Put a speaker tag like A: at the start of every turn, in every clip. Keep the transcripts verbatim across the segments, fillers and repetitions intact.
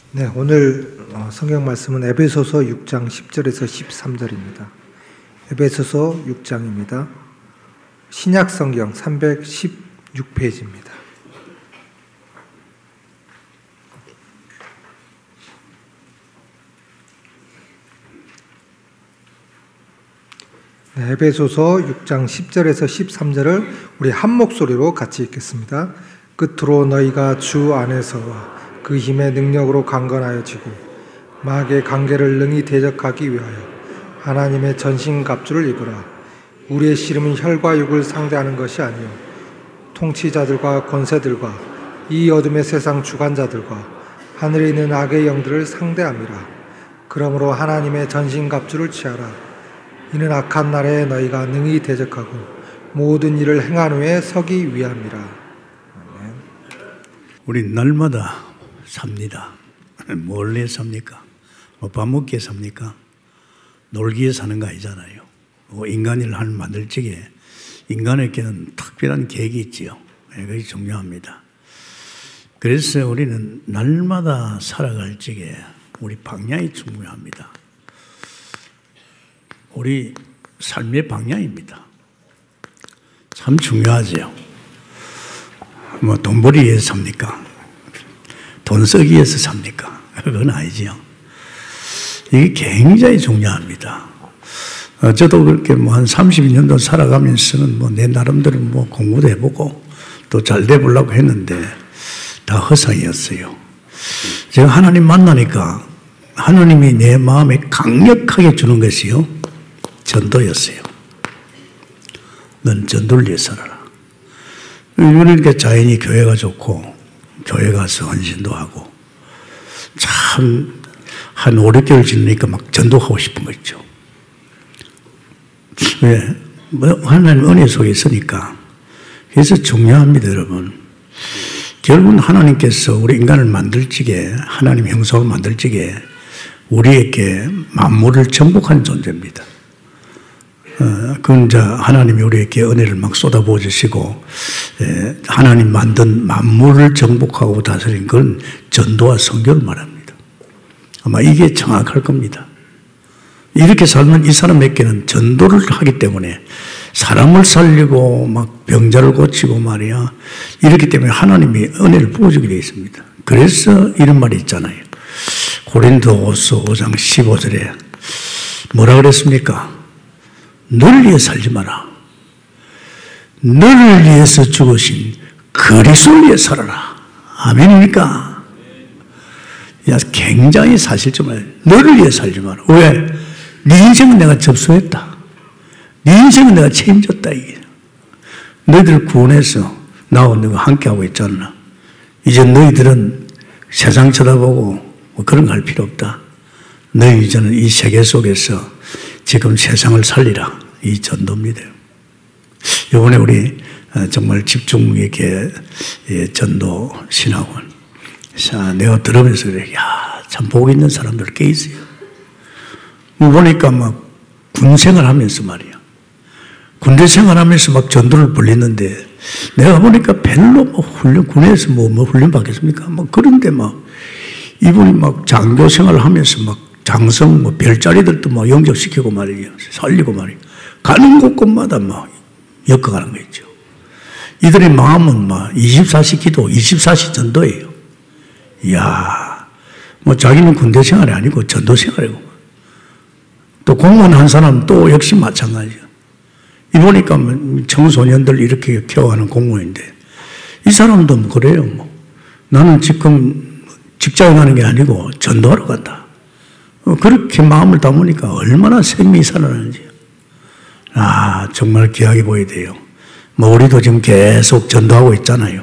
A: 네, 오늘 성경 말씀은 에베소서 육 장 십 절에서 십삼 절입니다. 에베소서 육 장입니다. 신약 성경 삼백십육 페이지입니다. 네, 에베소서 육 장 십 절에서 십삼 절을 우리 한 목소리로 같이 읽겠습니다. 끝으로 너희가 주 안에서와 그 힘의 능력으로 강건하여지고 마귀의 관계를 능히 대적하기 위하여 하나님의 전신갑주를 입으라. 우리의 씨름은 혈과 육을 상대하는 것이 아니요 통치자들과 권세들과 이 어둠의 세상 주관자들과 하늘에 있는 악의 영들을 상대함이라. 그러므로 하나님의 전신갑주를 취하라. 이는 악한 날에 너희가 능히 대적하고 모든 일을 행한 후에 서기 위함이라. 아멘.
B: 우리 날마다 삽니다. 뭘 위해 삽니까? 뭐 밥 먹기 위해 삽니까? 놀기 위해 사는 거 아니잖아요. 뭐 인간을 한 만들 적에 인간에게는 특별한 계획이 있지요. 그것이 중요합니다. 그래서 우리는 날마다 살아갈 적에 우리 방향이 중요합니다. 우리 삶의 방향입니다. 참 중요하죠. 뭐 돈 벌이 위해서 삽니까? 돈 쓰기 위해서 삽니까? 그건 아니지요. 이게 굉장히 중요합니다. 어, 저도 그렇게 뭐 한 삼십 년도 살아가면서는 뭐 내 나름대로 뭐 공부도 해보고 또 잘 돼보려고 했는데 다 허상이었어요. 제가 하나님 만나니까 하나님이 내 마음에 강력하게 주는 것이요. 전도였어요. 넌 전도를 위해 살아라. 그러니까 자연히 교회가 좋고 교회 가서 헌신도 하고 참 한 오, 육 개월 지나니까 막 전도하고 싶은 거 있죠. 왜? 뭐 하나님 은혜 속에 있으니까. 그래서 중요합니다, 여러분. 결국은 하나님께서 우리 인간을 만들 적에 하나님 형상을 만들 적에 우리에게 만물을 정복한 존재입니다. 어, 그건 이제 하나님이 우리에게 은혜를 막 쏟아부어 주시고, 예, 하나님 만든 만물을 정복하고 다스린 건 전도와 선교를 말합니다. 아마 이게 정확할 겁니다. 이렇게 살면 이 사람에게는 전도를 하기 때문에 사람을 살리고 막 병자를 고치고 말이야. 이렇기 때문에 하나님이 은혜를 부어주게 되어 있습니다. 그래서 이런 말이 있잖아요. 고린도후서 오 장 십오 절에 뭐라 그랬습니까? 너를 위해 살지 마라. 너를 위해서 죽으신 그리스도를 위해 살아라. 아멘입니까? 야, 굉장히 사실적이에요. 너를 위해 살지 마라. 왜? 네 인생은 내가 접수했다. 네 인생은 내가 책임졌다. 이게. 너희들을 구원해서 나와 너가 함께하고 있잖아. 이제 너희들은 세상 쳐다보고 뭐 그런 거 할 필요 없다. 너희 이제는 이 세계 속에서 지금 세상을 살리라. 이 전도입니다. 이번에 우리 정말 집중 있게 전도 신학원. 자, 내가 들으면서 그래. 야, 참 복 있는 사람들 꽤 있어요. 보니까 막 군 생활하면서 말이야. 군대 생활하면서 막 전도를 벌리는데 내가 보니까 별로 뭐 훈련, 군에서 뭐, 뭐 훈련 받겠습니까? 막 그런데 막 이분이 막 장교 생활하면서 막 장성, 뭐, 별자리들도 막 영접시키고 말이에요. 살리고 말이에요. 가는 곳곳마다 막 엮어가는 거 있죠. 이들의 마음은 막 이십사 시 기도, 이십사 시 전도예요. 이야, 뭐 자기는 군대 생활이 아니고 전도 생활이고. 또 공무원 한 사람 또 역시 마찬가지예요. 이 보니까 청소년들 이렇게 케어하는 공무원인데 이 사람도 뭐 그래요. 뭐. 나는 지금 직장에 가는 게 아니고 전도하러 간다. 그렇게 마음을 담으니까 얼마나 생명이 살아나는지. 아, 정말 귀하게 보여야 돼요. 뭐, 우리도 지금 계속 전도하고 있잖아요.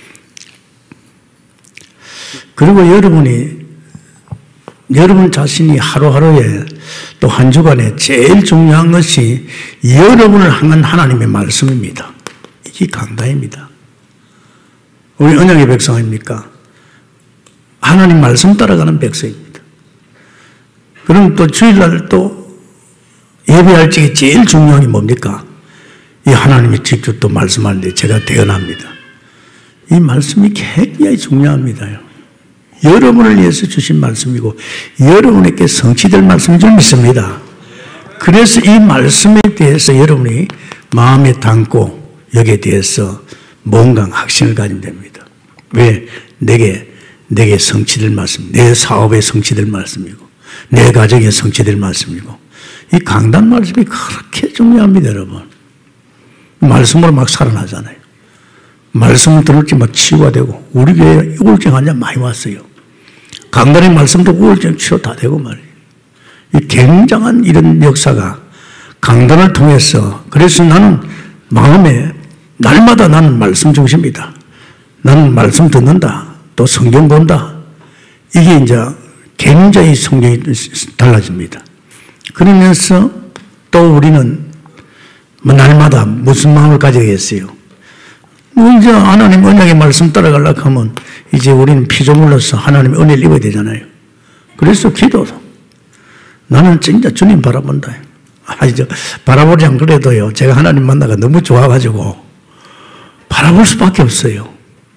B: 그리고 여러분이, 여러분 자신이 하루하루에 또 한 주간에 제일 중요한 것이 여러분을 향한 하나님의 말씀입니다. 이게 강단입니다. 우리 언약의 백성 아닙니까? 하나님 말씀 따라가는 백성입니다. 그럼 또 주일날 또 예배할 적에 제일 중요한 게 뭡니까? 이 하나님이 직접 또 말씀하는데 제가 대언합니다. 이 말씀이 굉장히 중요합니다. 여러분을 위해서 주신 말씀이고 여러분에게 성취될 말씀인 줄 믿습니다. 그래서 이 말씀에 대해서 여러분이 마음에 담고 여기에 대해서 뭔가 확신을 가지면 됩니다. 왜? 내게, 내게 성취될 말씀, 내 사업에 성취될 말씀이고 내 가정에 성취될 말씀이고 이 강단 말씀이 그렇게 중요합니다, 여러분. 말씀으로 막 살아나잖아요. 말씀을 들을 때 막 치유가 되고 우리 교회에 우울증 환자 많이 왔어요. 강단의 말씀도 우울증 치료 다 되고 말이에요. 이 굉장한 이런 역사가 강단을 통해서 그래서 나는 마음에 날마다 나는 말씀 중심이다. 나는 말씀 듣는다. 또 성경 본다. 이게 이제 굉장히 성경이 달라집니다. 그러면서 또 우리는 뭐 날마다 무슨 마음을 가져야겠어요? 뭐 이제 하나님 언약의 말씀 따라가려고 하면 이제 우리는 피조물로서 하나님의 은혜를 입어야 되잖아요. 그래서 기도도 나는 진짜 주님 바라본다. 아, 이제 바라보지 않 그래도요. 제가 하나님 만나가 너무 좋아가지고 바라볼 수밖에 없어요.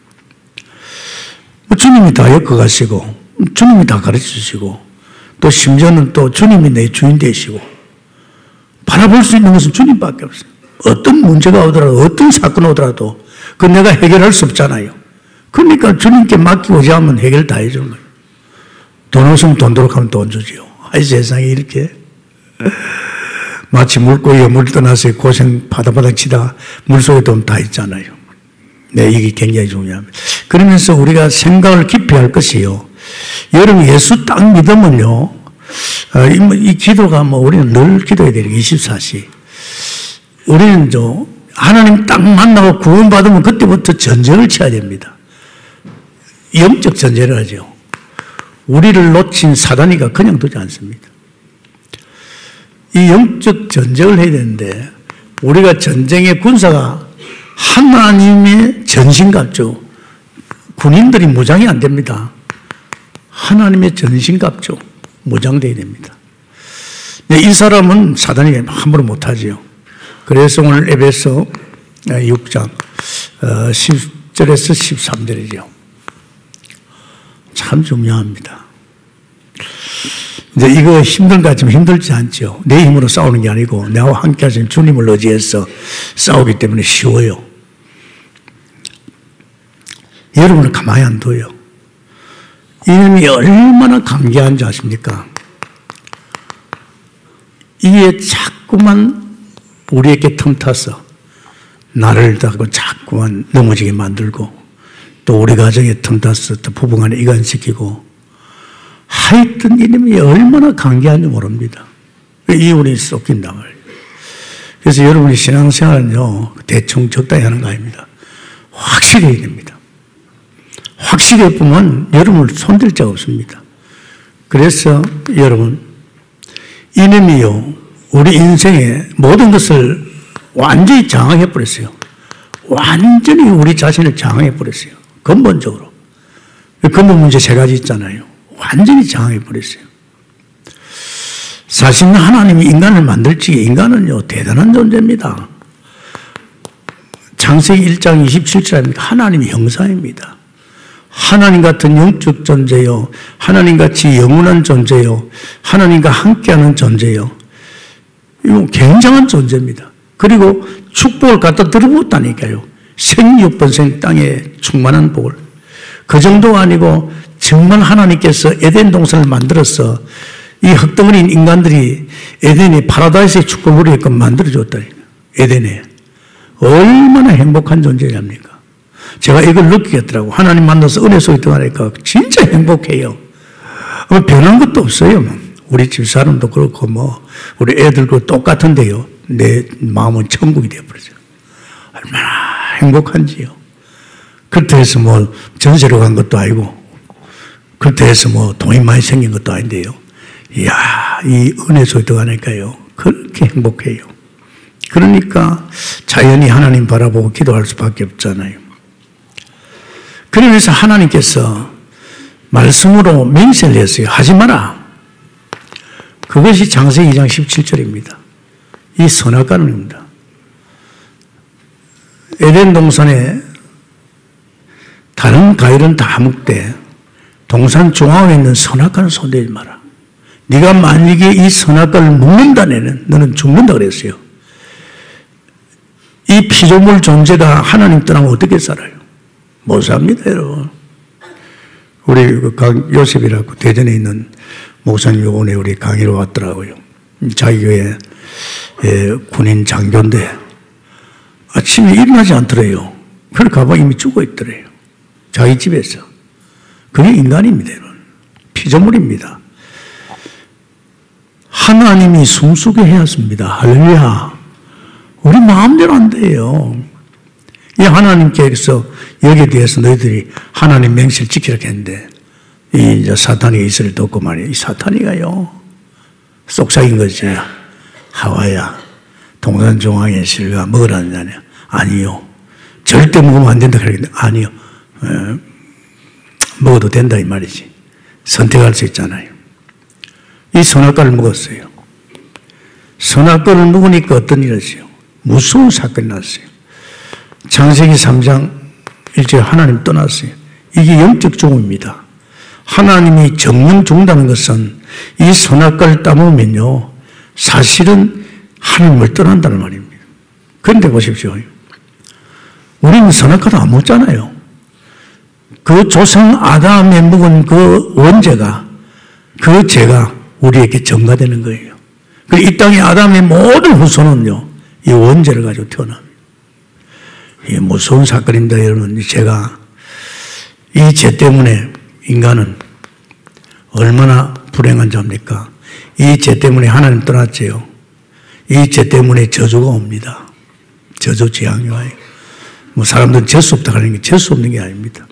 B: 주님이 다 엮어가시고 주님이 다 가르쳐주시고 또 심지어는 또 주님이 내 주인 되시고 바라볼 수 있는 것은 주님밖에 없어요. 어떤 문제가 오더라도 어떤 사건이 오더라도 그 내가 해결할 수 없잖아요. 그러니까 주님께 맡기고 하면 해결 다 해주는 거예요. 돈 없으면 돈 도록 하면 돈 주지요. 아이 세상에 이렇게 마치 물고기가 물 떠나서 고생 바다바닥 치다가 물속에 돈 다 있잖아요. 네, 이게 굉장히 중요합니다. 그러면서 우리가 생각을 깊이 할 것이요. 여러분 예수 딱 믿으면요. 이 기도가 뭐 우리는 늘 기도해야 돼요. 이십사 시. 우리는 저 하나님 딱 만나고 구원받으면 그때부터 전쟁을 쳐야 됩니다. 영적 전쟁을 하죠. 우리를 놓친 사단이가 그냥 두지 않습니다. 이 영적 전쟁을 해야 되는데 우리가 전쟁의 군사가 하나님의 전신갑주. 군인들이 무장이 안 됩니다. 하나님의 전신갑주. 무장되어야 됩니다. 이 사람은 사단이 함부로 못하지요. 그래서 오늘 에베소 육 장 십 절에서 십삼 절이죠. 참 중요합니다. 이제 이거 힘든 것 같지만 힘들지 않죠. 내 힘으로 싸우는 게 아니고 나와 함께 하신 주님을 의지해서 싸우기 때문에 쉬워요. 여러분을 가만히 안 둬요. 이놈이 얼마나 감개한지 아십니까? 이게 자꾸만 우리에게 틈타서 나를 다고 자꾸만 넘어지게 만들고 또 우리 가정에 틈타서 또 부부간에 이간시키고 하여튼 이놈이 얼마나 강개한지 모릅니다. 이혼이 쏟긴단 말이에요. 그래서 여러분이 신앙생활은요 대충 적당히 하는 거 아닙니다. 확실히 해야 됩니다. 확실히 해보면 여러분을 손댈 자가 없습니다. 그래서 여러분 이놈이요 우리 인생의 모든 것을 완전히 장악해버렸어요. 완전히 우리 자신을 장악해버렸어요. 근본적으로. 근본 문제 세 가지 있잖아요. 완전히 장악해버렸어요. 사실은 하나님이 인간을 만들 적에 인간은요 대단한 존재입니다. 창세기 일 장 이십칠 절 아닙니까? 하나님의 형상입니다. 하나님 같은 영적 존재요. 하나님같이 영원한 존재요. 하나님과 함께하는 존재요. 이거 굉장한 존재입니다. 그리고 축복을 갖다 들어붓다니까요. 생육번생 땅에 충만한 복을. 그 정도가 아니고 정말 하나님께서 에덴 동산을 만들어서 이 흙덩어리인 인간들이 에덴의 파라다이스의 축복을 이렇게 만들어줬다니까요. 에덴에. 얼마나 행복한 존재랍니까? 제가 이걸 느끼겠더라고. 하나님 만나서 은혜 속에 들어가니까 진짜 행복해요. 변한 것도 없어요. 우리 집 사람도 그렇고 뭐 우리 애들도 똑같은데요. 내 마음은 천국이 되어버렸어요. 얼마나 행복한지요. 그렇다 해서 뭐 전세로 간 것도 아니고 그렇다 해서 뭐 돈이 많이 생긴 것도 아닌데요. 이야, 이 은혜 속에 들어가니까요. 그렇게 행복해요. 그러니까 자연히 하나님 바라보고 기도할 수밖에 없잖아요. 그러면서 하나님께서 말씀으로 맹세를 했어요. 하지 마라. 그것이 창세기 이 장 십칠 절입니다. 이 선악과입니다. 에덴 동산에 다른 과일은 다 먹되 동산 중앙에 있는 선악과는 손대지 마라. 네가 만약에 이 선악과를 먹는다면 너는 죽는다 그랬어요. 이 피조물 존재가 하나님 떠나면 어떻게 살아요? 못 삽니다, 여러분. 우리 강 요셉이라고 대전에 있는 목사님 요번에 우리 강의로 왔더라고요. 자기 교회 군인 장교인데 아침에 일어나지 않더래요. 그걸 가봐 이미 죽어 있더래요. 자기 집에서. 그게 인간입니다, 여러분. 피조물입니다. 하나님이 숨쉬게 하였습니다. 할렐루야. 우리 마음대로 안 돼요. 이 하나님께서 여기에 대해서 너희들이 하나님 맹세를 지키라 했는데 이 이제 사탄이 이스라엘 돕고 말이에요. 이 사탄이가요. 쏙삭인 거지. 하와야, 동산 중앙에 실가 먹으라는 자냐? 아니요. 절대 먹으면 안 된다 그러겠는데 아니요. 에, 먹어도 된다 이 말이지. 선택할 수 있잖아요. 이 선악과를 먹었어요. 선악과를 먹으니까 어떤 일이 있어요? 무서운 사건이 났어요. 창세기 삼 장 일 절에 하나님 떠났어요. 이게 영적 죽음입니다. 하나님이 정령 죽는다는 것은 이 선악과를 따먹으면요 사실은 하나님을 떠난다는 말입니다. 그런데 보십시오. 우리는 선악과도 안 먹잖아요. 그 조상 아담에 먹은 그 원죄가 그 죄가 우리에게 전가되는 거예요. 그리고 이 땅의 아담의 모든 후손은요 이 원죄를 가지고 태어납니다. 이게 무서운 사건입니다, 여러분. 제가 이 죄 때문에 인간은 얼마나 불행한 자입니까? 이 죄 때문에 하나님 떠났지요. 이 죄 때문에 저주가 옵니다. 저주 재앙이 와요. 뭐 사람들은 재수 없다 하는 게 재수 없는 게 아닙니다.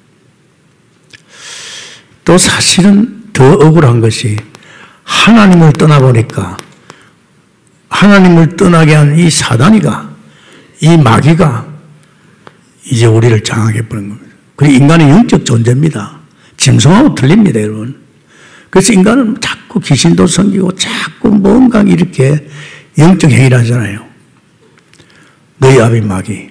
B: 또 사실은 더 억울한 것이 하나님을 떠나보니까 하나님을 떠나게 한 이 사단이가 이 마귀가 이제 우리를 장악해버린 겁니다. 그리고 인간은 영적 존재입니다. 짐승하고 틀립니다, 여러분. 그래서 인간은 자꾸 귀신도 섬기고 자꾸 뭔가 이렇게 영적 행위를 하잖아요. 너희 아비 마귀.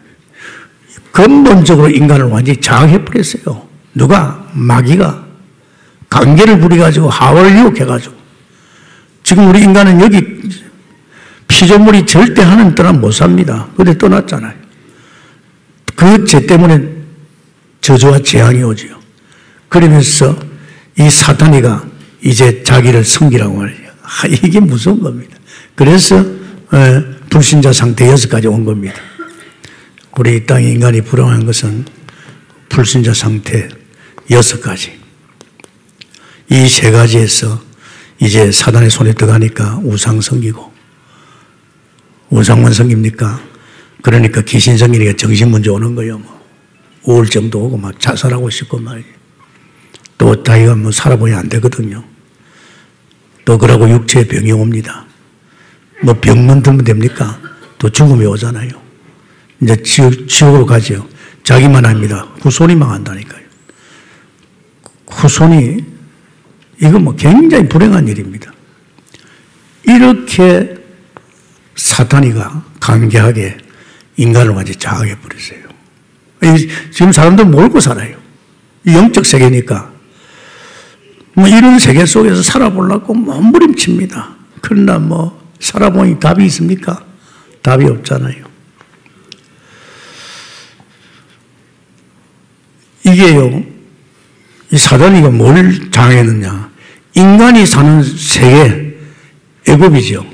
B: 근본적으로 인간을 완전히 장악해버렸어요. 누가? 마귀가. 관계를 부려가지고 하와를 유혹해가지고. 지금 우리 인간은 여기 피조물이 절대 하나님 떠나면 못 삽니다. 그런데 떠났잖아요. 그 죄 때문에 저주와 재앙이 오지요. 그러면서 이 사탄이가 이제 자기를 섬기라고 말이에요. 아, 이게 무서운 겁니다. 그래서 에, 불신자 상태 여기까지 온 겁니다. 우리 이 땅의 인간이 불행한 것은 불신자 상태 여섯 가지. 이 세 가지에서 이제 사단의 손에 들어가니까 우상 섬기고 우상만 섬깁니까? 그러니까 귀신 섬기니까 정신 문제 오는 거예요. 뭐. 우울증도 오고 막 자살하고 싶고 말이에요. 또 자기가 뭐 살아보면 안 되거든요. 또 그러고 육체에 병이 옵니다. 뭐 병만 들면 됩니까? 또 죽음이 오잖아요. 이제 지옥, 지옥으로 가죠. 자기만 합니다. 후손이 망한다니까요. 후손이 이거 뭐 굉장히 불행한 일입니다. 이렇게 사탄이가 강경하게 인간을 완전히 장악해버렸어요. 지금 사람들 몰고 살아요. 영적 세계니까. 뭐 이런 세계 속에서 살아보려고 몸부림칩니다. 그러나 뭐 살아보니 답이 있습니까? 답이 없잖아요. 이게요, 이 사단이가 뭘 장악했느냐. 인간이 사는 세계, 애굽이죠.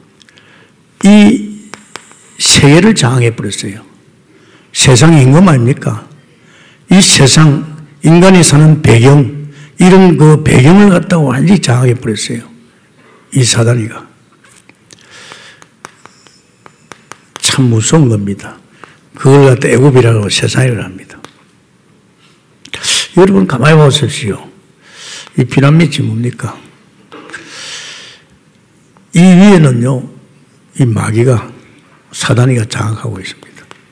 B: 이 세계를 장악해버렸어요. 세상이 임금 아닙니까? 이 세상, 인간이 사는 배경, 이런 그 배경을 갖다가 완전히 장악해버렸어요. 이 사단이가. 참 무서운 겁니다. 그걸 갖다 애굽이라고 세상이라고 합니다. 여러분 가만히 보십시오. 이 피라미드이 뭡니까? 이 위에는요, 이 마귀가, 사단이가 장악하고 있습니다.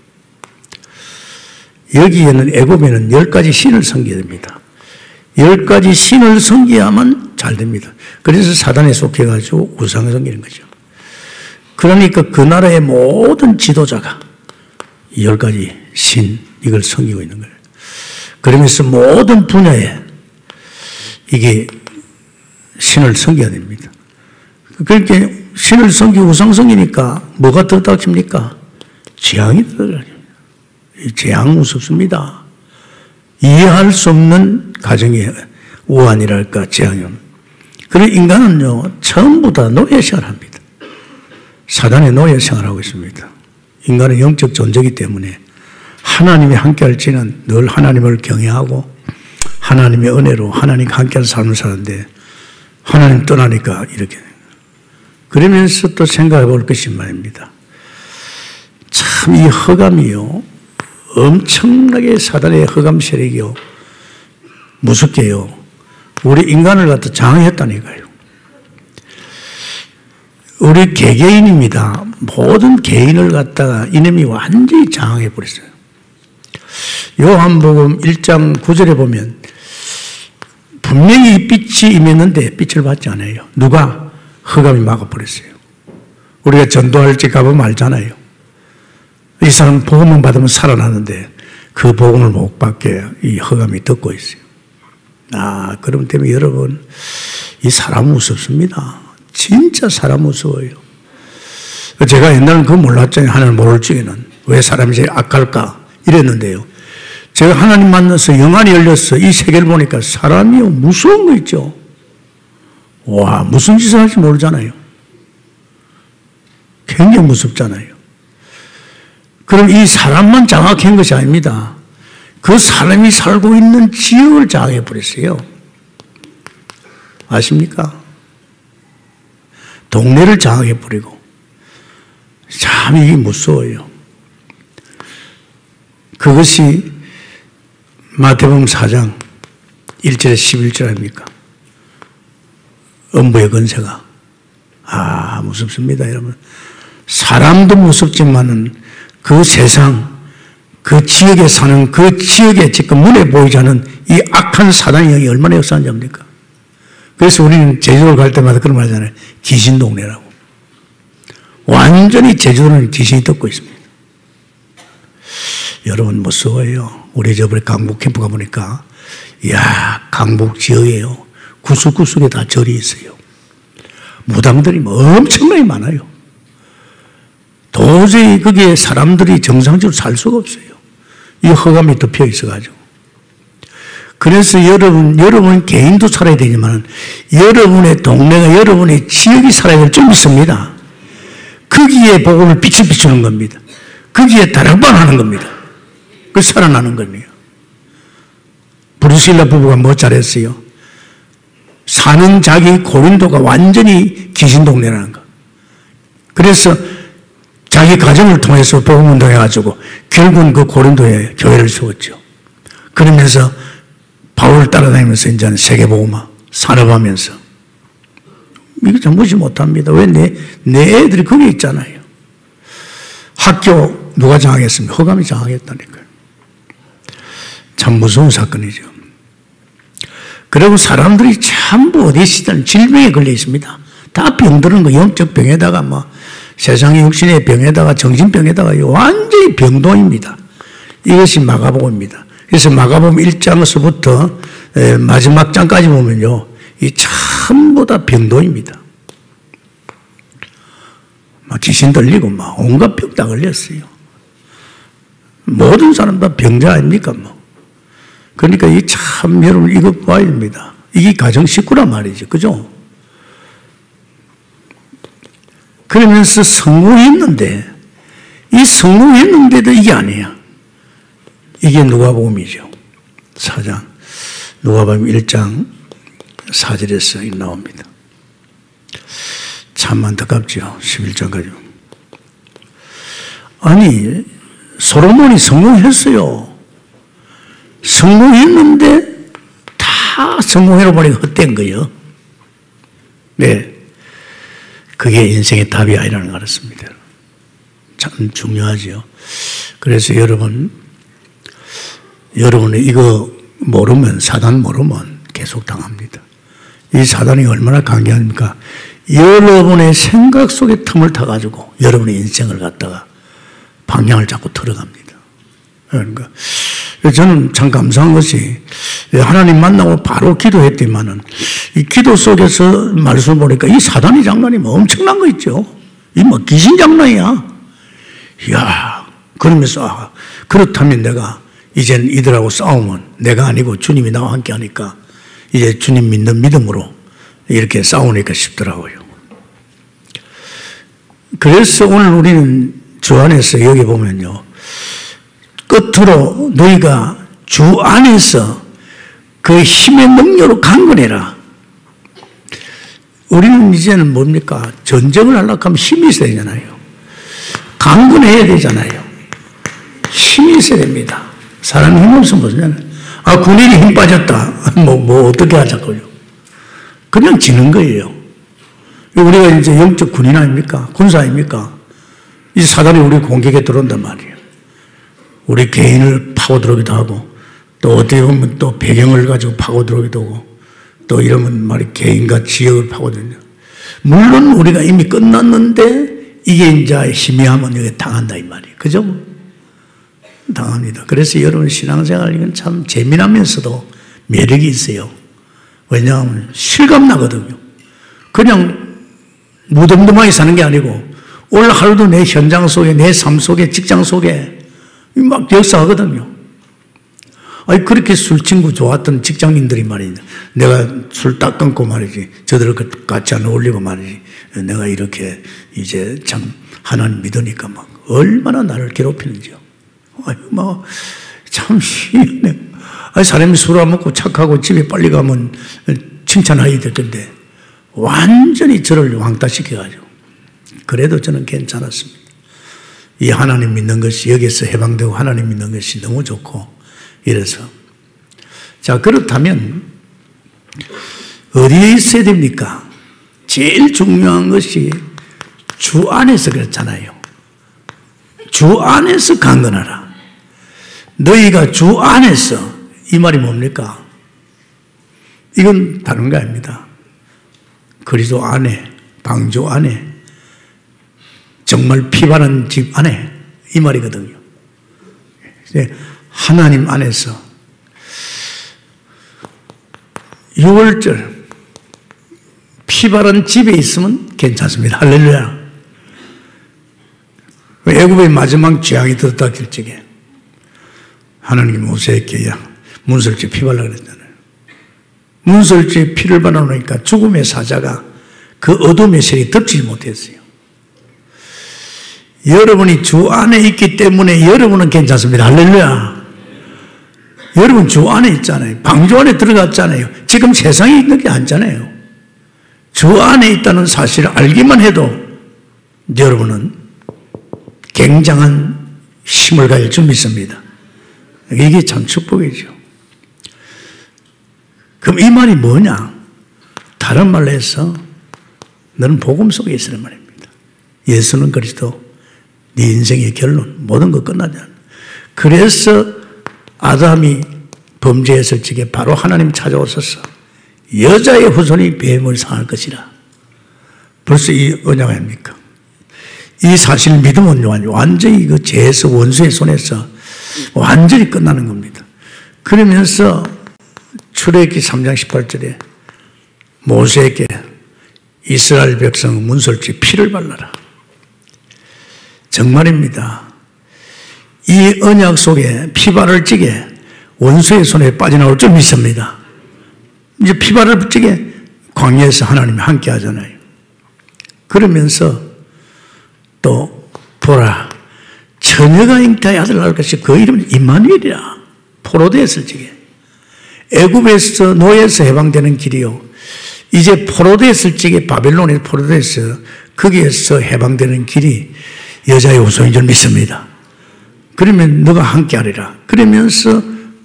B: 여기에는 애굽에는 열 가지 신을 섬겨야 됩니다. 열 가지 신을 섬겨야만 잘 됩니다. 그래서 사단에 속해가지고 우상을 섬기는 거죠. 그러니까 그 나라의 모든 지도자가 열 가지 신, 이걸 섬기고 있는 거예요. 그러면서 모든 분야에 이게 신을 섬겨야 됩니다. 그렇게 신을 섬기고 우상 섬기니까 뭐가 더 닥칩니까? 재앙이 들어가요. 재앙 무섭습니다. 이해할 수 없는 가정의 우환이랄까 재앙이요. 그런 인간은요 전부 다 노예 생활합니다. 사단의 노예 생활하고 있습니다. 인간은 영적 존재이기 때문에 하나님이 함께할지는 늘 하나님을 경외하고 하나님의 은혜로 하나님과 함께하는 삶을 사는데 하나님 떠나니까 이렇게 그러면서 또 생각해 볼 것이 말입니다. 참 이 허감이요 엄청나게 사단의 허감 세력이요 무섭게요 우리 인간을 갖다 장악했다니까요. 우리 개개인입니다. 모든 개인을 갖다가 이놈이 완전히 장악해 버렸어요. 요한복음 일 장 구 절에 보면 분명히 빛이 임했는데 빛을 받지 않아요. 누가? 흑암이 막아버렸어요. 우리가 전도할 때 가보면 알잖아요. 이 사람 복음만 받으면 살아나는데 그 복음을 못 받게 이 흑암이 덮고 있어요. 아, 그럼 때문에 여러분 이 사람 무섭습니다. 진짜 사람 무서워요. 제가 옛날에는 그거 몰랐잖아요. 하나님 모를 적에는 왜 사람이 제일 악할까 이랬는데요. 제가 하나님 만나서 영안이 열렸어. 이 세계를 보니까 사람이요 무서운 거 있죠. 와, 무슨 짓을 할지 모르잖아요. 굉장히 무섭잖아요. 그럼 이 사람만 장악한 것이 아닙니다. 그 사람이 살고 있는 지역을 장악해 버렸어요. 아십니까? 동네를 장악해 버리고 참 이게 무서워요. 그것이 마태복음 사 장 일 절에 십일 절 아닙니까? 음부의 권세가. 아, 무섭습니다, 여러분. 사람도 무섭지만은 그 세상, 그 지역에 사는 그 지역에 지금 눈에 보이지 않는 이 악한 사단이 여기 얼마나 역사한지 압니까? 그래서 우리는 제주도를 갈 때마다 그런 말 하잖아요. 귀신 동네라고. 완전히 제주도는 귀신이 덮고 있습니다. 여러분 무서워요. 우리 저번에 강북 캠프 가보니까 이야, 강북 지역에요. 구석구석에 다 절이 있어요. 무당들이 엄청나게 많아요. 도저히 거기에 사람들이 정상적으로 살 수가 없어요. 이 허감이 덮여 있어가지고. 그래서 여러분, 여러분 개인도 살아야 되지만 여러분의 동네가 여러분의 지역이 살아야 될 점 있습니다. 거기에 복음을 빛을 비추는 겁니다. 거기에 다락방하는 겁니다. 그 살아나는 겁니다. 브루실라 부부가 뭐 잘했어요? 사는 자기 고린도가 완전히 귀신 동네라는 거. 그래서 자기 가정을 통해서 복음운동해가지고 결국은 그 고린도에 교회를 세웠죠. 그러면서 바울을 따라다니면서 이제 세계복음화 산업하면서 이거 참 무시 못합니다. 왜 내, 내 애들이 거기 있잖아요. 학교 누가 장악했습니까? 허감이 장악했다니까요. 참 무서운 사건이죠. 그리고 사람들이 전부 어디시든 질병에 걸려 있습니다. 다 병드는 거, 영적 병에다가 뭐 세상의 육신의 병에다가 정신병에다가 완전히 병동입니다. 이것이 마가복음입니다. 그래서 마가복음 일 장에서부터 마지막 장까지 보면요, 이 전부 다 병동입니다. 막 귀신 들리고 막 온갖 병 다 걸렸어요. 모든 사람 다 병자 아닙니까 뭐. 그러니까 이 참 여러분 이거 봐야 됩니다. 이게 가정 식구란 말이죠. 그죠? 그러면서 성공했는데 이 성공했는데도 이게 아니야. 이게 누가복음이죠. 사 장. 누가복음 일 장 사 절에서 나옵니다. 참 안타깝죠. 십일 장까지. 아니 솔로몬이 성공했어요. 성공했는데 다 성공해버리고 헛된 거예요. 네. 그게 인생의 답이 아니라는 걸 알았습니다. 참 중요하죠. 그래서 여러분, 여러분이 이거 모르면, 사단 모르면 계속 당합니다. 이 사단이 얼마나 강력합니까? 여러분의 생각 속에 틈을 타가지고 여러분의 인생을 갖다가 방향을 자꾸 틀어갑니다. 그러니까 저는 참 감사한 것이 하나님 만나고 바로 기도했더니만은 이 기도 속에서 말씀 보니까 이 사단의 장난이 뭐 엄청난 거 있죠. 이 뭐 귀신 장난이야. 이야, 그러면서 아, 그렇다면 내가 이젠 이들하고 싸우면 내가 아니고 주님이 나와 함께 하니까 이제 주님 믿는 믿음으로 이렇게 싸우니까 싶더라고요. 그래서 오늘 우리는 주 안에서 여기 보면요. 끝으로 너희가 주 안에서 그 힘의 능력으로 강건해라. 우리는 이제는 뭡니까? 전쟁을 하려고 하면 힘이 있어야 되잖아요. 강건해야 되잖아요. 힘이 있어야 됩니다. 사람이 힘 없으면 뭐냐? 아, 군인이 힘 빠졌다. 뭐, 뭐, 어떻게 하자고요? 그냥 지는 거예요. 우리가 이제 영적 군인 아닙니까? 군사 아닙니까? 이 사단이 우리 공격에 들어온단 말이에요. 우리 개인을 파고들기도 하고, 또 어떻게 보면 또 배경을 가지고 파고들기도 하고, 또 이러면 말이 개인과 지역을 파고들냐. 물론 우리가 이미 끝났는데, 이게 이제 희미하면 여기 당한다, 이 말이에요. 그죠? 당합니다. 그래서 여러분 신앙생활 이건 참 재미나면서도 매력이 있어요. 왜냐하면 실감나거든요. 그냥 무덤덤하게 사는 게 아니고 오늘 하루도 내 현장 속에 내 삶 속에 직장 속에 막 역사하거든요. 아니 그렇게 술친구 좋았던 직장인들이 말이냐. 내가 술 딱 끊고 말이지. 저들 같이 안 어울리고 말이지. 내가 이렇게 이제 참 하나님 믿으니까 막 얼마나 나를 괴롭히는지요. 아유, 뭐, 참, 희한해. 아니, 사람이 술 안 먹고 착하고 집에 빨리 가면 칭찬해야 될 텐데, 완전히 저를 왕따시켜가지고. 그래도 저는 괜찮았습니다. 이 하나님 믿는 것이, 여기서 해방되고 하나님 믿는 것이 너무 좋고, 이래서. 자, 그렇다면, 어디에 있어야 됩니까? 제일 중요한 것이 주 안에서 그렇잖아요. 주 안에서 강건하라. 너희가 주 안에서, 이 말이 뭡니까? 이건 다른 거 아닙니다. 그리스도 안에, 방주 안에, 정말 피바른 집 안에, 이 말이거든요. 하나님 안에서 유월절 피바른 집에 있으면 괜찮습니다. 할렐루야. 애굽의 마지막 재앙이 들었다 결정에 하나님이 모세에게 야 문설주에 피 발라 그랬잖아요. 문설주에 피를 발라놓으니까 죽음의 사자가 그 어둠의 세력이 덮지 못했어요. 여러분이 주 안에 있기 때문에 여러분은 괜찮습니다. 할렐루야. 여러분 주 안에 있잖아요. 방주 안에 들어갔잖아요. 지금 세상에 있는 게 아니잖아요. 주 안에 있다는 사실을 알기만 해도 여러분은 굉장한 힘을 가질 줄 믿습니다. 이게 참 축복이죠. 그럼 이 말이 뭐냐? 다른 말로 해서 너는 복음 속에 있으란 말입니다. 예수는 그리스도, 네 인생의 결론, 모든 거 끝나지 않아. 그래서 아담이 범죄했을 적에 바로 하나님 찾아오셔서 여자의 후손이 뱀을 상할 것이라. 벌써 이 언약 아닙니까? 이 사실을 믿으면 완전히 그 죄에서 원수의 손에서 완전히 끝나는 겁니다. 그러면서 출애굽기 삼 장 십팔 절에 모세에게 이스라엘 백성 문설주에 피를 발라라. 정말입니다. 이 언약 속에 피발을 찌게 원수의 손에 빠져나올 줄 믿습니다. 이제 피발을 찌게 광야에서 하나님이 함께 하잖아요. 그러면서 또 보라 처녀가 잉태의 아들 낳을 것이 그 이름은 임마누엘이라. 포로되었을 적에 애굽에서 노예에서 해방되는 길이요. 이제 포로되었을 적에 바벨론에 포로되어서 거기에서 해방되는 길이 여자의 후손인 줄 믿습니다. 그러면 너가 함께 하리라. 그러면서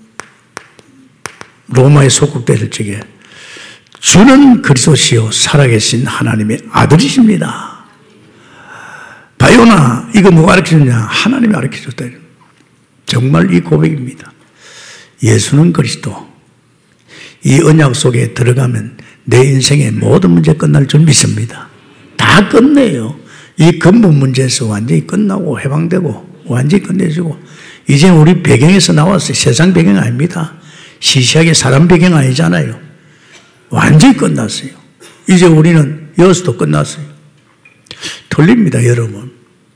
B: 로마에 속국될 적에 주는 그리스도시요 살아계신 하나님의 아들이십니다. 바요나 이거 누가 가르쳐줬냐? 하나님이 가르쳐줬다. 정말 이 고백입니다. 예수는 그리스도. 이 언약 속에 들어가면 내 인생의 모든 문제 끝날 줄 믿습니다. 다 끝내요. 이 근본 문제에서 완전히 끝나고 해방되고 완전히 끝내주고 이제 우리 배경에서 나왔어요. 세상 배경 아닙니다. 시시하게 사람 배경 아니잖아요. 완전히 끝났어요. 이제 우리는 여기서도 끝났어요. 틀립니다, 여러분.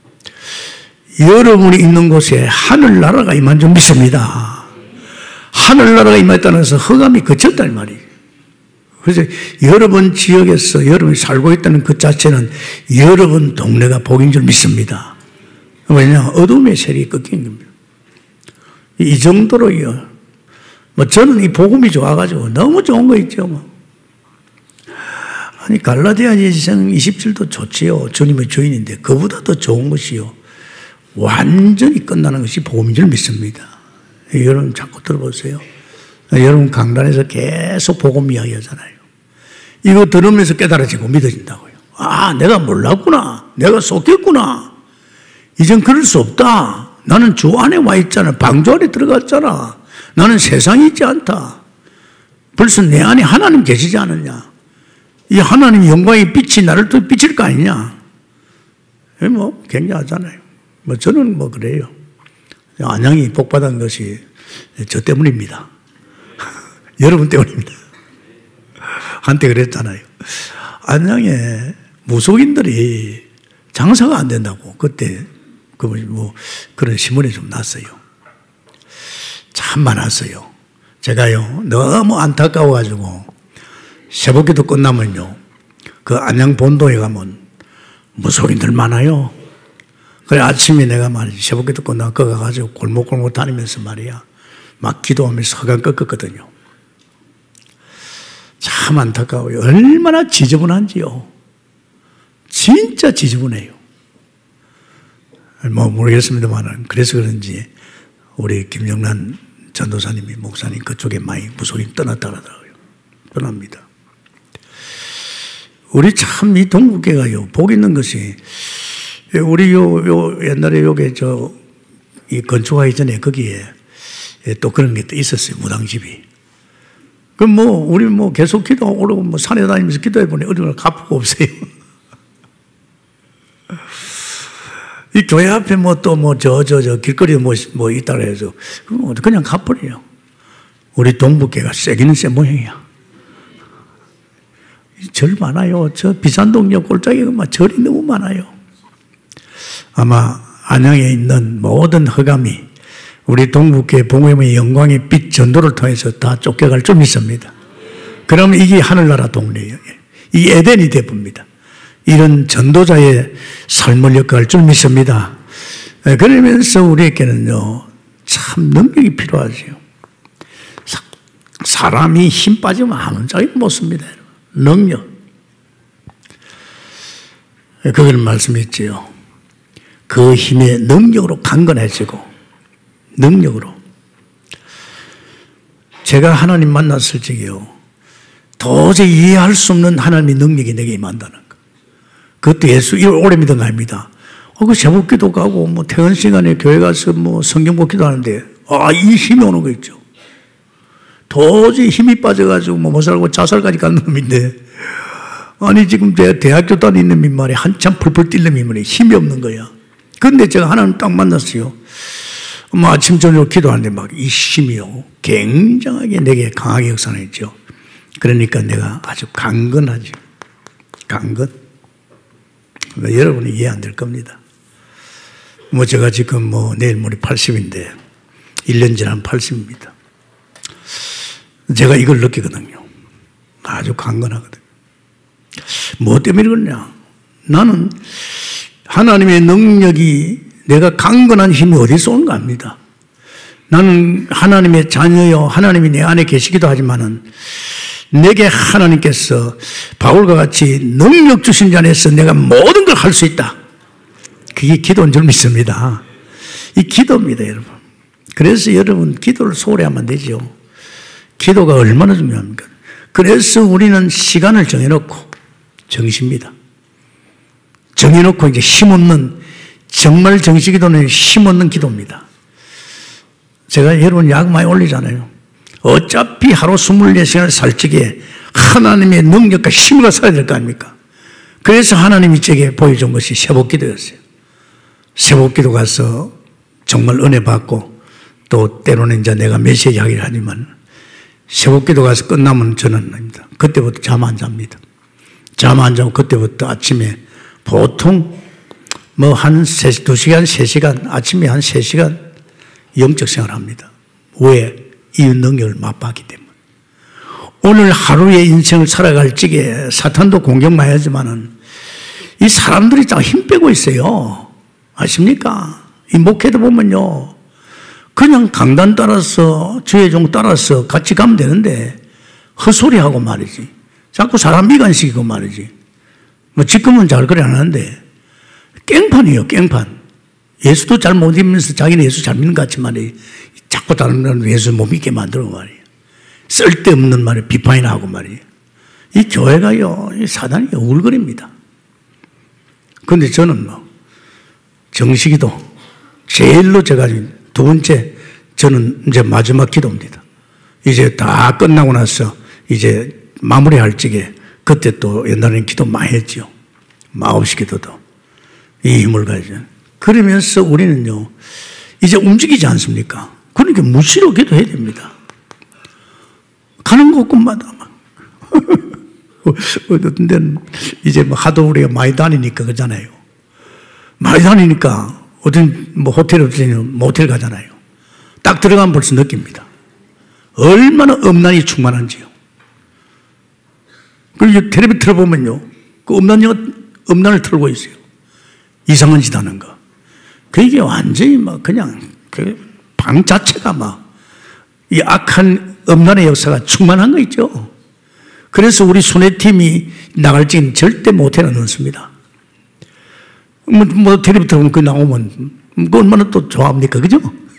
B: 여러분이 있는 곳에 하늘나라가 임한 줄 믿습니다. 하늘나라가 임했다는 것은 흑암이 그쳤단 말이에요. 그래서 여러분 지역에서 여러분이 살고 있다는 그 자체는 여러분 동네가 복인 줄 믿습니다. 왜냐하면 어둠의 세력이 꺾인 겁니다. 이 정도로요. 뭐 저는 이 복음이 좋아가지고 너무 좋은 거 있죠. 뭐. 아니 갈라디아서 이십칠 도 좋지요. 주님의 주인인데 그보다 더 좋은 것이요. 완전히 끝나는 것이 복음인 줄 믿습니다. 여러분 자꾸 들어보세요. 여러분 강단에서 계속 복음 이야기 하잖아요. 이거 들으면서 깨달아지고 믿어진다고요. 아, 내가 몰랐구나. 내가 속였구나. 이젠 그럴 수 없다. 나는 주 안에 와 있잖아. 방주 안에 들어갔잖아. 나는 세상에 있지 않다. 벌써 내 안에 하나님 계시지 않느냐. 이 하나님 영광의 빛이 나를 또 비칠 거 아니냐. 뭐 굉장하잖아요. 뭐 저는 뭐 그래요. 안양이 복받은 것이 저 때문입니다. 여러분 때문입니다. 한때 그랬잖아요. 안양에 무속인들이 장사가 안 된다고 그때 그 뭐 그런 신문이 좀 났어요. 참 많았어요. 제가요 너무 안타까워가지고 새벽기도 끝나면요 그 안양 본도에 가면 무속인들 많아요. 그래 아침에 내가 말이지 새벽기도 끝나고 거기 가가지고 골목골목 다니면서 말이야 막 기도하면서 허간 꺾었거든요. 참 안타까워요. 얼마나 지저분한지요. 진짜 지저분해요. 뭐 모르겠습니다만 그래서 그런지 우리 김영란 전도사님이 목사님 그쪽에 많이 무속인 떠났다 그러더라고요. 떠납니다. 우리 참 이 동국계가요 복 있는 것이 우리 요, 요 옛날에 요게 저 이 건축하기 전에 거기에 또 그런 게 또 있었어요. 무당집이. 그럼 뭐 우리 뭐 계속 기도하고 오르고 뭐 산에 다니면서 기도해 보니 어디나 갚고 없어요. 이 교회 앞에 뭐 또 뭐 저 저 저 길거리에 뭐 뭐 있다 그래서 그냥 갚버려요. 우리 동북계가 세기는 세 모양이야. 절 많아요. 저 비산동역 골짜기가 막 절이 너무 많아요. 아마 안양에 있는 모든 흑암이 우리 동북계 복음의 영광의 빛 전도를 통해서 다 쫓겨갈 줄 믿습니다. 그러면 이게 하늘나라 동네예요. 이 에덴이 되봅니다. 이런 전도자의 삶을 엮어갈 줄 믿습니다. 그러면서 우리에게는요, 참 능력이 필요하죠. 사람이 힘 빠지면 아무 짝이 못 씁니다. 능력. 그걸 말씀했지요. 그 힘의 능력으로 강건해지고, 능력으로. 제가 하나님 만났을 적에요, 도저히 이해할 수 없는 하나님의 능력이 내게 임한다는 거. 그것도 예수, 이걸 오래 믿은 거 아닙니다. 어, 그 제복 기도 가고, 뭐, 퇴근 시간에 교회 가서 뭐, 성경 복기도 하는데, 아, 이 힘이 오는 거 있죠. 도저히 힘이 빠져가지고, 뭐, 못 살고 자살까지 간 놈인데, 아니, 지금 제가 대학교 다니는 민말에 한참 풀풀 뛰는 민말에 힘이 없는 거야. 근데 제가 하나님 딱 만났어요. 뭐, 아침, 저녁 기도하는데 막 이 힘이요. 굉장하게 내게 강하게 역사했죠. 그러니까 내가 아주 강건하죠. 강건. 여러분이 이해 안 될 겁니다. 뭐 제가 지금 뭐 내일 모레 팔십인데 일 년 지나면 팔십입니다. 제가 이걸 느끼거든요. 아주 강건하거든요. 뭐 때문에 그러냐? 나는 하나님의 능력이 내가 강건한 힘이 어디서 오는가 합니다. 나는 하나님의 자녀요. 하나님이 내 안에 계시기도 하지만은 내게 하나님께서 바울과 같이 능력 주신 자 안에서 내가 모든 걸 할 수 있다. 그게 기도인 줄 믿습니다. 이 기도입니다, 여러분. 그래서 여러분 기도를 소홀히 하면 안 되죠. 기도가 얼마나 중요합니까? 그래서 우리는 시간을 정해놓고 정시입니다. 정해놓고 이제 힘없는 정말 정시기도는 힘없는 기도입니다. 제가 여러분 약 많이 올리잖아요. 어차피 하루 스물네 시간을 살 적에 하나님의 능력과 힘을 써야 될 거 아닙니까? 그래서 하나님이 제게 보여준 것이 새벽기도였어요. 새벽기도 가서 정말 은혜 받고 또 때로는 이제 내가 메시지 하기를 하지만 새벽기도 가서 끝나면 저는 아닙니다. 그때부터 잠 안 잡니다. 잠 안 자고 그때부터 아침에 보통 뭐 한 두 시간, 세 시간, 아침에 한 세 시간 영적 생활을 합니다. 왜? 이 능력을 맛봤기 때문에. 오늘 하루의 인생을 살아갈 적에 사탄도 공격 많이 하지만은 이 사람들이 다 힘 빼고 있어요. 아십니까? 이 목회도 보면요. 그냥 강단 따라서, 주의 종 따라서 같이 가면 되는데 헛소리하고 말이지. 자꾸 사람 미간시키고 말이지. 뭐 지금은 잘 그래 안 하는데 깽판이에요, 깽판. 예수도 잘 못 믿으면서 자기는 예수 잘 믿는 것 같지 말이에요. 자꾸 다른 사람 예수 못 믿게 만들고 말이에요. 쓸데없는 말에 비판이나 하고 말이에요. 이 교회가요, 이 사단이 우울거립니다. 그런데 저는 뭐, 정식이도 제일로 제가 두 번째, 저는 이제 마지막 기도입니다. 이제 다 끝나고 나서 이제 마무리할 적에 그때 또 옛날에는 기도 많이 했죠. 마음씨 기도도. 이 힘을 가지죠. 그러면서 우리는요, 이제 움직이지 않습니까? 그러니까 무시로 기도해야 됩니다. 가는 곳곳마다 막. 어떤 데는 이제 뭐 하도 우리가 많이 다니니까 그러잖아요. 많이 다니니까 어떤 뭐 호텔 없으면 모텔 가잖아요. 딱 들어가면 벌써 느낍니다. 얼마나 음란이 충만한지요. 그리고 텔레비 틀어보면요. 그 음란이가 음란을 틀고 있어요. 이상한 짓 하는 거. 그게 완전히 막 그냥 그 방 자체가 막 이 악한 음란의 역사가 충만한 거 있죠. 그래서 우리 순회팀이 나갈 적엔 절대 모텔은 넣습니다. 뭐, 뭐 텔레비 틀어보면 그 나오면 그 얼마나 또 좋아합니까? 그죠?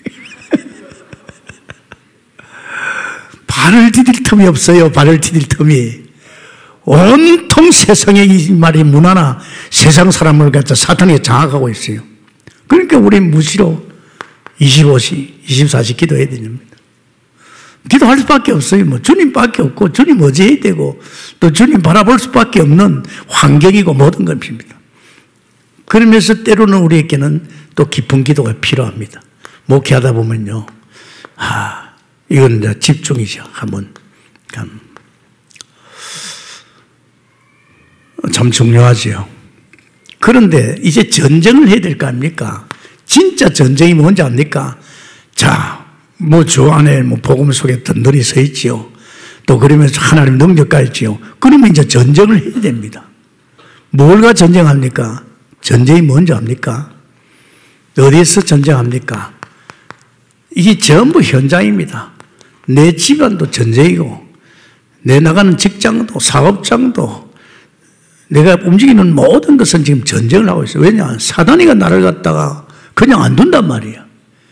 B: 발을 디딜 틈이 없어요. 발을 디딜 틈이. 온통 세상의 이 말이 문화나 세상 사람을 갖다 사탄이 장악하고 있어요. 그러니까 우리 무시로 이십오 시, 이십사 시 기도해야 됩니다. 기도할 수밖에 없어요. 뭐 주님밖에 없고 주님 어찌해야 되고 또 주님 바라볼 수밖에 없는 환경이고 모든 것입니다. 그러면서 때로는 우리에게는 또 깊은 기도가 필요합니다. 목회하다 보면요. 아, 이건 이제 집중이죠. 한번. 참 중요하지요. 그런데 이제 전쟁을 해야 될 거 아닙니까? 진짜 전쟁이 뭔지 압니까? 자, 뭐 주 안에 뭐 복음 속에 든든히 서 있지요. 또 그러면서 하나님 능력가 있지요. 그러면 이제 전쟁을 해야 됩니다. 뭘과 전쟁합니까? 전쟁이 뭔지 압니까? 어디에서 전쟁합니까? 이게 전부 현장입니다. 내 집안도 전쟁이고, 내 나가는 직장도, 사업장도, 내가 움직이는 모든 것은 지금 전쟁을 하고 있어요. 왜냐? 사단이가 나를 갖다가 그냥 안 둔단 말이야.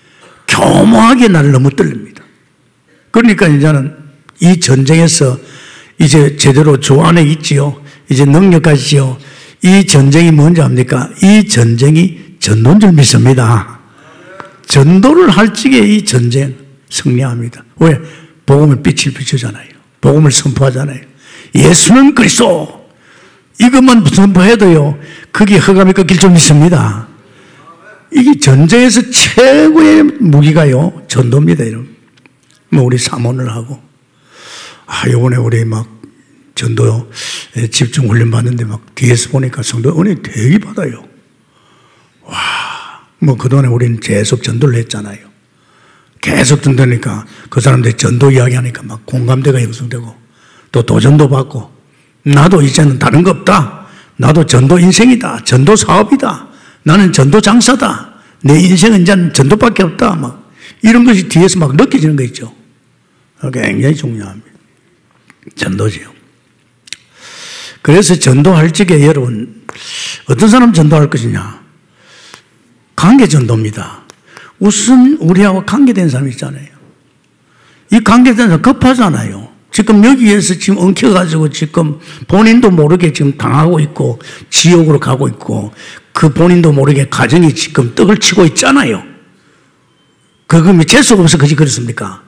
B: 교묘하게 나를 넘어뜨립니다. 그러니까 이제는 이 전쟁에서 이제 제대로 주 안에 있지요. 이제 능력까지요. 이 전쟁이 뭔지 압니까? 이 전쟁이 전도인 줄 믿습니다. 전도를 할 적에 이 전쟁 승리합니다. 왜? 복음의 빛을 비추잖아요. 복음을 선포하잖아요. 예수는 그리스도. 이것만 선포해도요, 그게 흑암이 꺾일 줄 믿습니다. 이게 전쟁에서 최고의 무기가요, 전도입니다, 여러분. 뭐, 우리 사모를 하고, 아, 요번에 우리 막, 전도 집중 훈련 받는데 막, 뒤에서 보니까 성도 은혜 되게 받아요. 와, 뭐, 그동안에 우리는 계속 전도를 했잖아요. 계속 전도니까, 그 사람들이 전도 이야기 하니까 막 공감대가 형성되고, 또 도전도 받고, 나도 이제는 다른 거 없다. 나도 전도 인생이다. 전도 사업이다. 나는 전도 장사다. 내 인생은 이제 전도밖에 없다. 막 이런 것이 뒤에서 막 느껴지는 거 있죠. 굉장히 중요합니다. 전도지요. 그래서 전도할 적에 여러분, 어떤 사람 전도할 것이냐? 관계 전도입니다. 우선 우리하고 관계된 사람이 있잖아요. 이 관계된 사람 급하잖아요. 지금 여기에서 지금 엉켜가지고 지금 본인도 모르게 지금 당하고 있고 지옥으로 가고 있고 그 본인도 모르게 가정이 지금 떡을 치고 있잖아요. 그금이 재수가 없어서 그지 그렇습니까?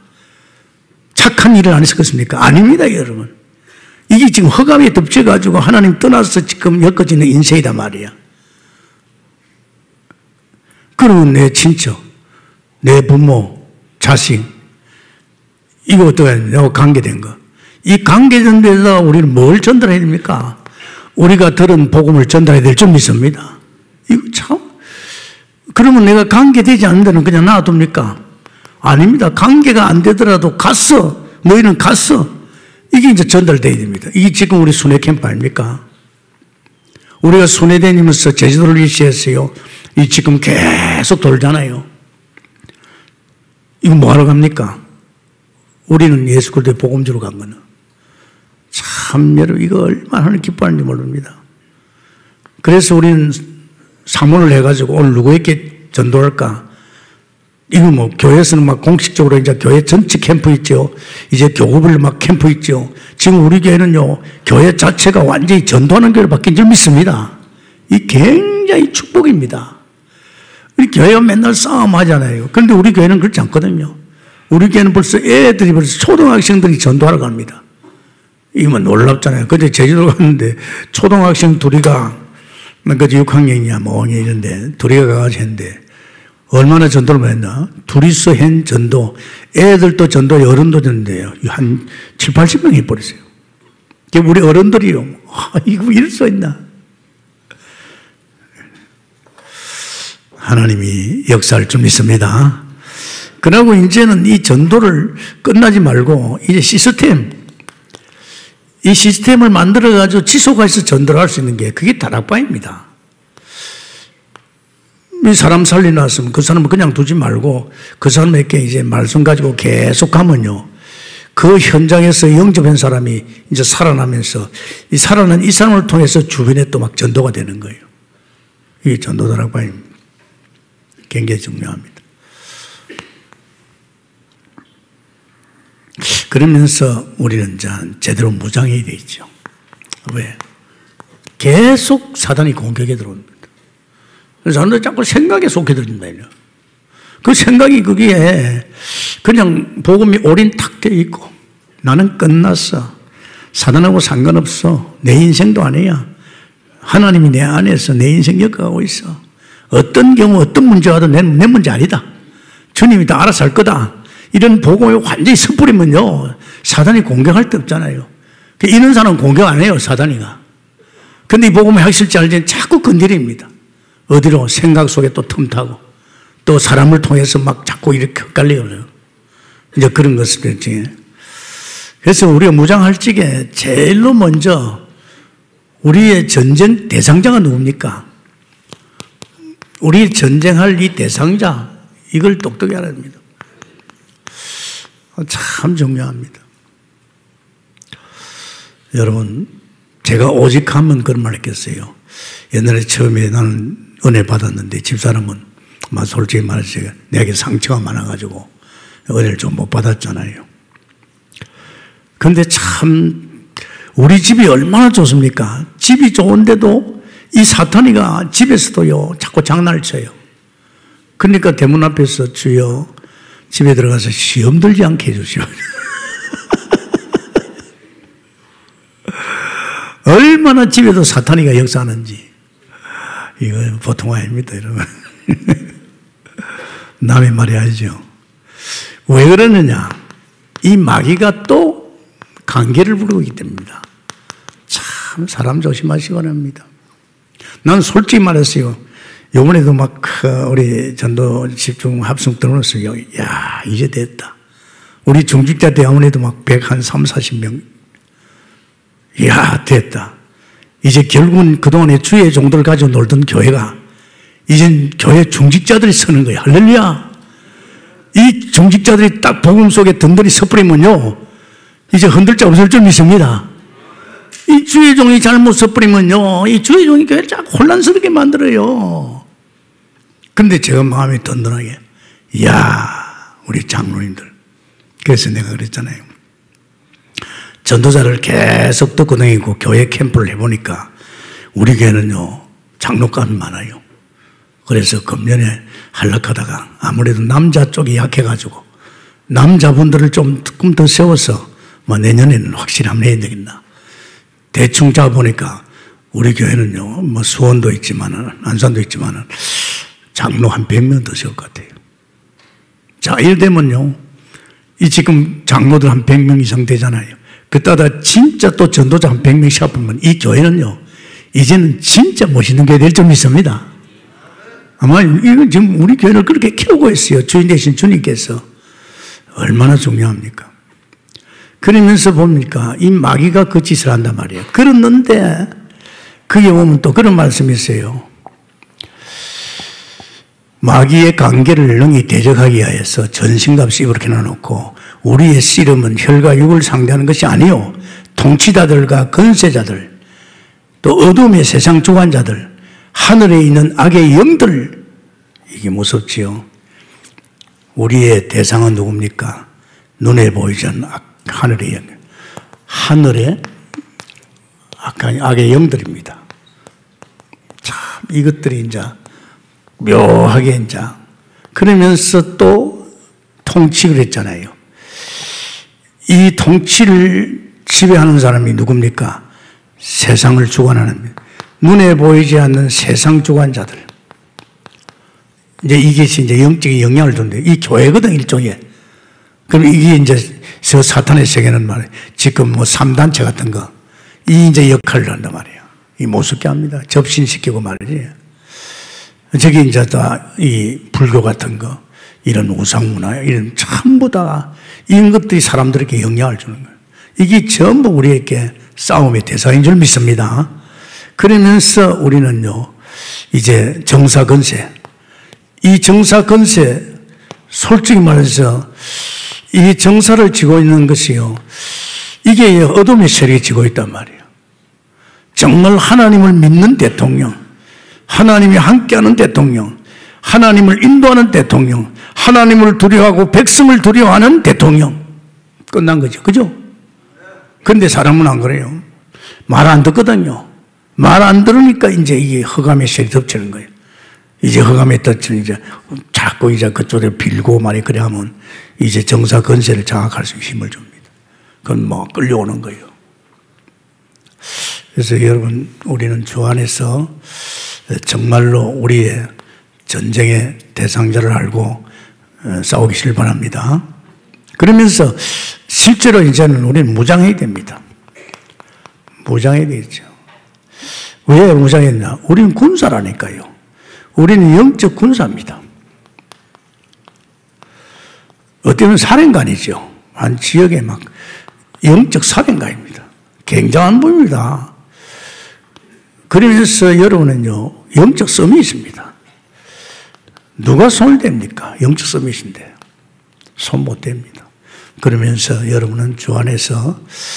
B: 착한 일을 안 해서 그렇습니까? 아닙니다, 여러분. 이게 지금 허감에 덮쳐가지고 하나님 떠나서 지금 엮어지는 인생이다 말이야. 그리고 내 친척, 내 부모, 자식, 이거 어떻게 내가 관계된 거. 이 관계전도에다가 우리는 뭘 전달해야 됩니까? 우리가 들은 복음을 전달해야 될 줄 믿습니다. 이거 참. 그러면 내가 관계되지 않는 데는 그냥 놔둡니까? 아닙니다. 관계가 안 되더라도 갔어. 너희는 갔어. 이게 이제 전달돼야 됩니다. 이게 지금 우리 순회 캠프 아닙니까? 우리가 순회 다니면서 제주도를 일시했어요. 이 지금 계속 돌잖아요. 이거 뭐하러 갑니까? 우리는 예수 그리스도의 복음 주러 간 거는. 참 여러분 이거 얼마나 하나님 기뻐하는지 모릅니다. 그래서 우리는 사문을 해가지고 오늘 누구에게 전도할까? 이거 뭐 교회에서는 막 공식적으로 이제 교회 전체 캠프 있죠. 이제 교구별 막 캠프 있죠. 지금 우리 교회는요 교회 자체가 완전히 전도하는 교회로 바뀐 줄 믿습니다. 이 굉장히 축복입니다. 우리 교회가 맨날 싸움하잖아요. 그런데 우리 교회는 그렇지 않거든요. 우리 교회는 벌써 애들이 벌써 초등학생들이 전도하러 갑니다. 이건 놀랍잖아요. 근데 제주도 갔는데 초등학생 둘이가 그때 육 학년이냐 뭐 오 학년인데 둘이가 가가지고 했는데 얼마나 전도를 했나? 둘이서 한 전도, 애들도 전도, 어른도 전도예요. 한 칠, 팔십 명 해버렸어요. 우리 어른들이요. 아, 이거 이럴 수 있나? 하나님이 역사할 줄 믿습니다. 그러고 이제는 이 전도를 끝나지 말고 이제 시스템, 이 시스템을 만들어가지고 지속해서 전도를 할 수 있는 게 그게 다락방입니다. 이 사람 살리놨으면 그 사람을 그냥 두지 말고 그 사람에게 이제 말씀 가지고 계속 가면요. 그 현장에서 영접한 사람이 이제 살아나면서 이 살아난 이 사람을 통해서 주변에 또 막 전도가 되는 거예요. 이게 전도 다락방입니다. 굉장히 중요합니다. 그러면서 우리는 이제 제대로 무장해야 되죠. 왜? 계속 사단이 공격에 들어옵니다. 그래서 사람들 자꾸 생각에 속해들린다요. 그 생각이 거기에 그냥 복음이 올인 탁 돼 있고 나는 끝났어. 사단하고 상관없어. 내 인생도 아니야. 하나님이 내 안에서 내 인생 엮어가고 있어. 어떤 경우 어떤 문제가 와도 내, 내 문제 아니다. 주님이 다 알아서 할 거다. 이런 복음을 완전히 섣부리면요. 사단이 공격할 데 없잖아요. 이런 사람은 공격 안 해요. 사단이가. 근데 이 복음을 하기 싫지 않을 자꾸 건드립니다. 어디로? 생각 속에 또 틈타고 또 사람을 통해서 막 자꾸 이렇게 헷갈려요. 이제 그런 것을 했지. 그래서 우리가 무장할 적에 제일로 먼저 우리의 전쟁 대상자가 누굽니까? 우리 전쟁할 이 대상자, 이걸 똑똑히 알아야 됩니다. 참 중요합니다. 여러분, 제가 오직 하면 그런 말 했겠어요. 옛날에 처음에 나는 은혜 받았는데 집사람은 막 솔직히 말해서 내게 상처가 많아가지고 은혜를 좀 못 받았잖아요. 그런데 참 우리 집이 얼마나 좋습니까? 집이 좋은데도 이 사탄이가 집에서도요 자꾸 장난을 쳐요. 그러니까 대문 앞에서 주여 집에 들어가서 시험 들지 않게 해주시오. 얼마나 집에도 사탄이가 역사하는지 이거 보통 아닙니다, 여러분. 남의 말이 아니죠. 왜 그러느냐? 이 마귀가 또 관계를 부르고 있기 때문입니다. 참 사람 조심하시기 바랍니다. 난 솔직히 말했어요. 요번에도 막 우리 전도 집중 합성 들어놨어요. 야, 이제 됐다. 우리 중직자 대학원에도 막 백삼, 사십 명. 야, 됐다. 이제 결국은 그동안에 주의 종들을 가지고 놀던 교회가 이젠 교회 중직자들이 서는 거예요. 할렐루야. 이 중직자들이 딱 복음 속에 든든히 섣부리면요 이제 흔들 자 없을 줄 믿습니다. 이 주의 종이 잘못 섣부리면요 이 주의 종이 교회를 자꾸 혼란스럽게 만들어요. 그런데 제가 마음이 든든하게 이야 우리 장로님들, 그래서 내가 그랬잖아요. 전도자를 계속 듣고 다니고 교회 캠프를 해보니까 우리 교회는요 장로감이 많아요. 그래서 금년에 한락하다가 아무래도 남자 쪽이 약해가지고 남자분들을 좀 조금 더 세워서 뭐 내년에는 확실히 한번 해야 되겠나. 대충 잡아보니까 우리 교회는요 뭐 수원도 있지만은 안산도 있지만은 장로 한 백 명 더 세울 것 같아요. 자, 이래 되면요, 이 지금 장로들 한 백 명 이상 되잖아요. 그따다 진짜 또 전도자 한 백 명씩 합하면 이 교회는요, 이제는 진짜 멋있는 교회 될 줄 믿습니다. 아마 이건 지금 우리 교회를 그렇게 키우고 있어요. 주인 되신 주님께서. 얼마나 중요합니까? 그러면서 봅니까? 이 마귀가 그 짓을 한단 말이에요. 그랬는데, 그게 보면 또 그런 말씀이 있어요. 마귀의 관계를 능히 대적하기 위하여서 전신갑 씨부렇게 나놓고 우리의 씨름은 혈과 육을 상대하는 것이 아니요 통치자들과 건세자들 또 어둠의 세상 주관자들 하늘에 있는 악의 영들 이게 무섭지요. 우리의 대상은 누굽니까? 눈에 보이지 않는 악, 하늘의 영 하늘의 악의 영들입니다. 참 이것들이 이제 묘하게 이제 그러면서 또 통치를 했잖아요. 이 통치를 지배하는 사람이 누굽니까? 세상을 주관하는 눈에 보이지 않는 세상 주관자들. 이제 이것이 이제 영적인 영향을 주는데 이 교회거든 일종의. 그럼 이게 이제 저 사탄의 세계는 말이에요. 지금 뭐 삼 단체 같은 거 이 이제 역할을 한단 말이에요. 이 못쓰게 합니다. 접신시키고 말이지. 저기 이제 다 이 불교 같은 거, 이런 우상문화, 이런 전부 다 이런 것들이 사람들에게 영향을 주는 거예요. 이게 전부 우리에게 싸움의 대상인 줄 믿습니다. 그러면서 우리는요, 이제 정사건세, 이 정사건세, 솔직히 말해서 이 정사를 쥐고 있는 것이요, 이게 어둠의 세력이 쥐고 있단 말이에요. 정말 하나님을 믿는 대통령, 하나님이 함께하는 대통령, 하나님을 인도하는 대통령, 하나님을 두려워하고 백성을 두려워하는 대통령. 끝난 거죠. 그죠? 그런데 사람은 안 그래요. 말 안 듣거든요. 말 안 들으니까 이제 이게 허감의 셀이 덮치는 거예요. 이제 허감에 덮치는 이제 자꾸 이제 그쪽에 빌고 말이 그래 하면 이제 정사 건세를 장악할 수 있는 힘을 줍니다. 그건 뭐 끌려오는 거예요. 그래서 여러분, 우리는 주 안에서 정말로 우리의 전쟁의 대상자를 알고 싸우기를 바랍니다. 그러면서 실제로 이제는 우리는 무장해야 됩니다. 무장해야 되죠. 왜 무장했냐? 우리는 군사라니까요. 우리는 영적 군사입니다. 어때는 사령관이죠. 한 지역에 막 영적 사령관입니다. 굉장한 분입니다. 그러면서 여러분은요, 영적 썸이 있습니다. 누가 손을 댑니까? 영적 썸이신데. 손 못 댑니다. 그러면서 여러분은 주 안에서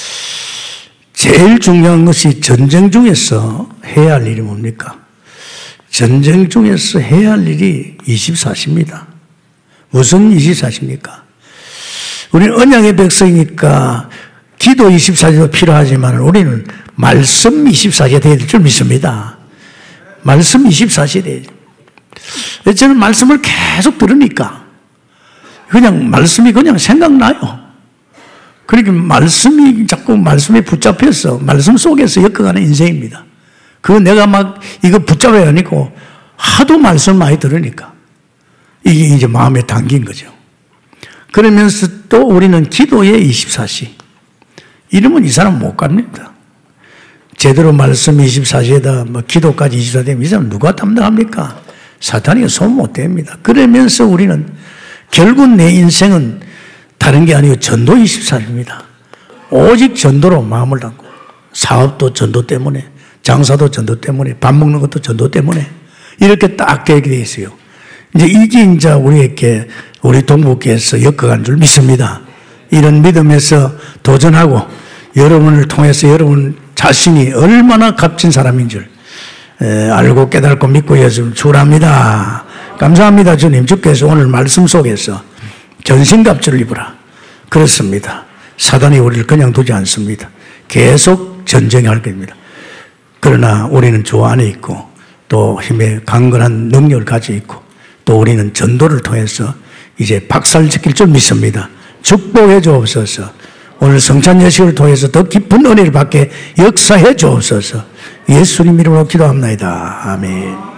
B: 제일 중요한 것이 전쟁 중에서 해야 할 일이 뭡니까? 전쟁 중에서 해야 할 일이 이십사 시입니다. 무슨 이십사 시입니까? 우리는 언약의 백성이니까 기도 이십사 시도 필요하지만 우리는 말씀 이십사 시가 되어야 될 줄 믿습니다. 말씀 이십사 시 돼야죠. 저는 말씀을 계속 들으니까 그냥 말씀이 그냥 생각나요. 그러니까 말씀이 자꾸 말씀에 붙잡혀서 말씀 속에서 엮어가는 인생입니다. 그거 내가 막 이거 붙잡아야 하니까 하도 말씀 많이 들으니까 이게 이제 마음에 담긴 거죠. 그러면서 또 우리는 기도의 이십사 시. 이러면 이 사람 못 갑니다. 제대로 말씀 이십사 시에다 뭐 기도까지 이십사 시 되면 이 사람 누가 담당합니까? 사탄이 손 못 댑니다. 그러면서 우리는 결국 내 인생은 다른 게 아니고 전도 이십사 시입니다. 오직 전도로 마음을 담고 사업도 전도 때문에 장사도 전도 때문에 밥 먹는 것도 전도 때문에 이렇게 딱 계획이 되어 있어요. 이제 이게 이제 우리에게 우리 동북교에서 엮어간 줄 믿습니다. 이런 믿음에서 도전하고 여러분을 통해서 여러분 자신이 얼마나 값진 사람인 줄 알고 깨닫고 믿고 예수를 축원합니다. 감사합니다. 주님, 주께서 오늘 말씀 속에서 전신갑주를 입으라. 그렇습니다. 사단이 우리를 그냥 두지 않습니다. 계속 전쟁할 겁니다. 그러나 우리는 주 안에 있고 또 힘의 강건한 능력을 가지고 있고 또 우리는 전도를 통해서 이제 박살지킬 줄 믿습니다. 축복해 주옵소서. 오늘 성찬 예식을 통해서 더 깊은 은혜를 받게 역사해 주옵소서. 예수님 이름으로 기도합니다. 아멘.